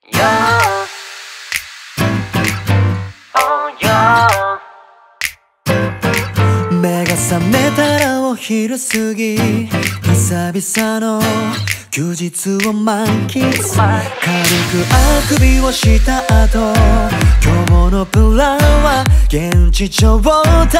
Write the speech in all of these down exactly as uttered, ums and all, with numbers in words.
Yeah. Oh yeah. 目が覚めたらお昼過ぎ、久々の休日を満喫。軽くあくびをした後、今日のプランは現地調達。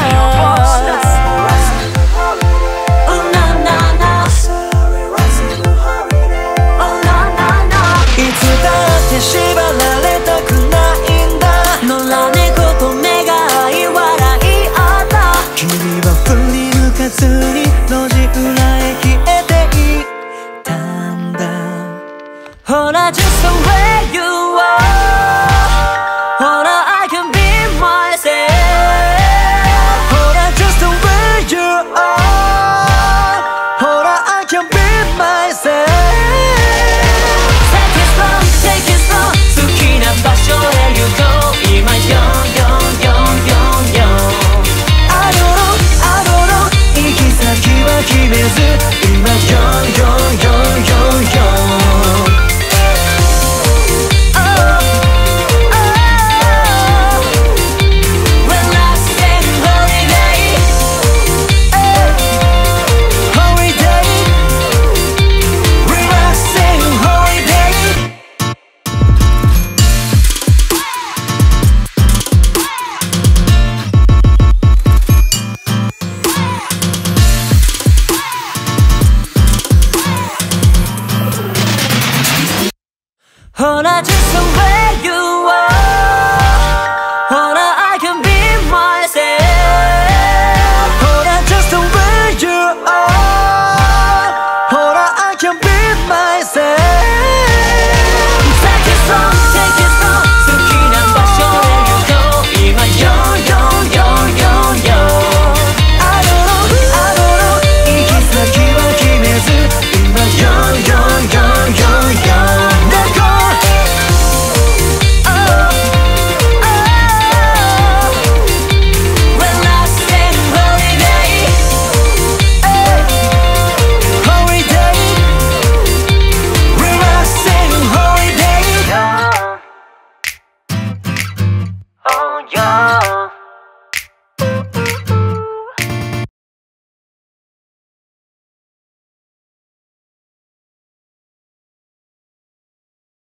いつだって縛られたくないんだ。 野良猫と目が合い笑い合った。 君は振り向かずに路地裏へ消えていったんだ。 ほら just the way you are。 ほら I can be myself。 ほら just the way you are。 ほら I can be myself。 Take it slow, take it slow。 好きな場所へ行こう。今よよよよよ。 I don't know, I don't know。 行き先は決めず、今よよよよよ。 ほら just the way you are。